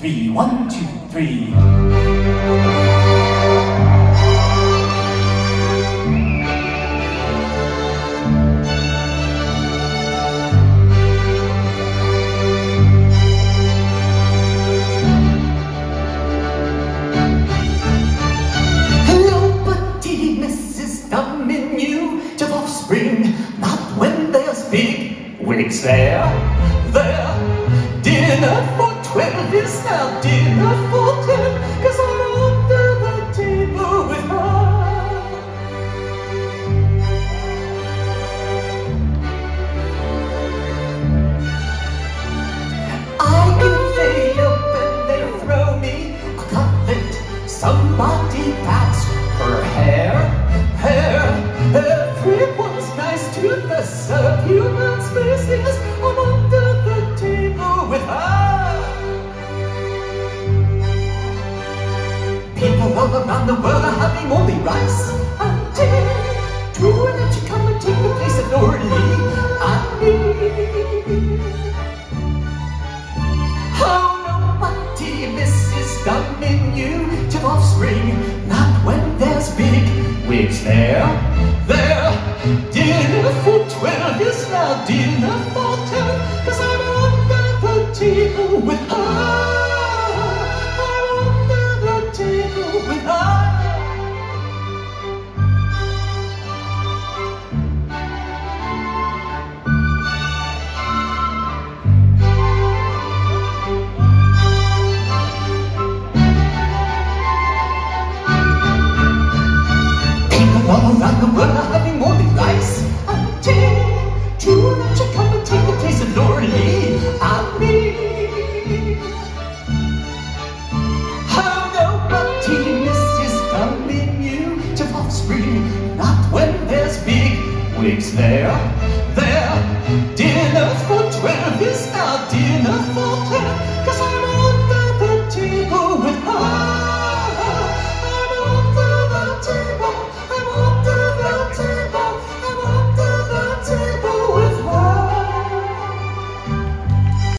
three, 1, 2, 3. Nobody misses the menu of offspring, not when there's big wigs there. Dinner for 12 is now dinner for 10, 'cause I'm under the table with her. I can lay up and they throw me a cutlet. Somebody pats her hair. Everyone's nice to the subhuman species. I'm under the table with her. People all around the world are having only rice and tea. Do not you come and take the place of Norley and me? Oh, nobody misses the menu to offspring, not when there's big wigs there. Dinner for 12 is now dinner for 10, 'cause I'm under the table with her. I'm under the table with her. All around the world are having only rice and tea. Do not you come and take the place of Norley and me? How nobody misses the menu to offspring, not when there's big wigs there.